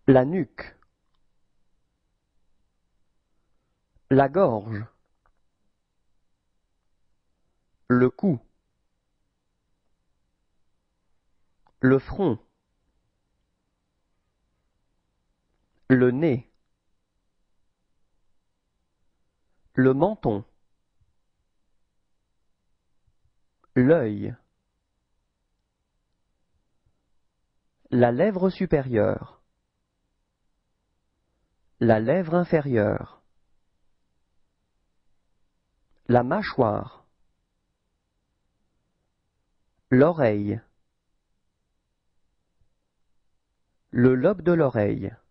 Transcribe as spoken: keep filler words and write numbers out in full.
La nuque. La gorge. Le cou. Le front. Le nez. Le menton. L'œil. La lèvre supérieure. La lèvre inférieure. La mâchoire. L'oreille. Le lobe de l'oreille.